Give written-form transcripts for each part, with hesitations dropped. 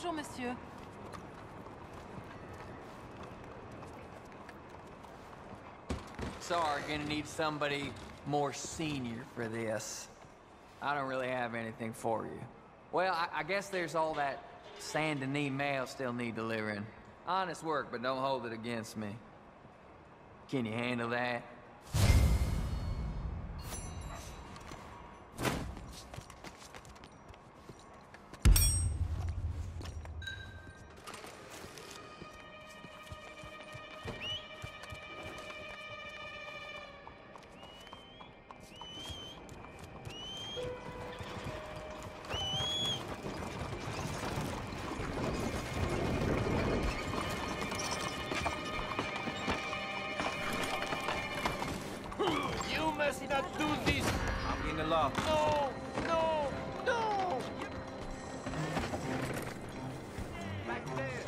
Bonjour, monsieur. Sorry, gonna need somebody more senior for this. I don't really have anything for you. Well, I guess there's all that Saint Denis mail still need delivering. Honest work, but don't hold it against me. Can you handle that? You must not do this! I'm in the law. No! No! No! Back there!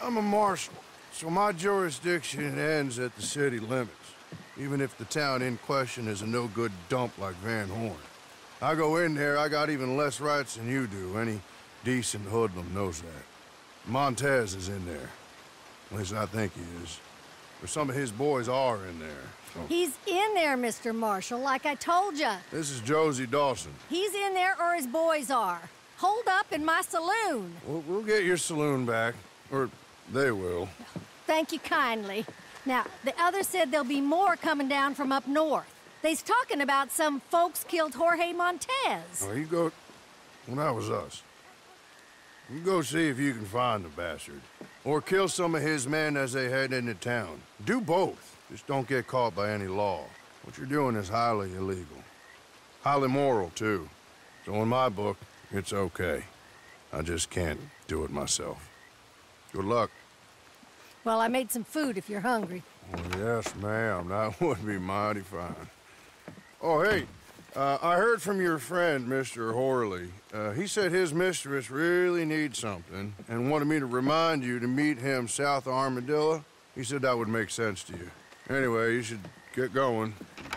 I'm a marshal, so my jurisdiction ends at the city limits, even if the town in question is a no-good dump like Van Horn. I go in there, I got even less rights than you do. Any decent hoodlum knows that. Montez is in there. At least I think he is. Or some of his boys are in there. So. He's in there, Mr. Marshall, like I told ya. This is Josie Dawson. He's in there or his boys are. Hold up in my saloon. We'll get your saloon back. Or they will. Thank you kindly. Now, the others said there'll be more coming down from up north. They's talking about some folks killed Jorge Montez. Well, you go... Well, that was us. You go see if you can find the bastard. Or kill some of his men as they head into town. Do both. Just don't get caught by any law. What you're doing is highly illegal. Highly moral, too. So in my book, it's okay. I just can't do it myself. Good luck. Well, I made some food if you're hungry. Oh, yes, ma'am. That would be mighty fine. Oh, hey. I heard from your friend, Mr. Horley. He said his mistress really needs something and wanted me to remind you to meet him south of Armadillo. He said that would make sense to you. Anyway, you should get going.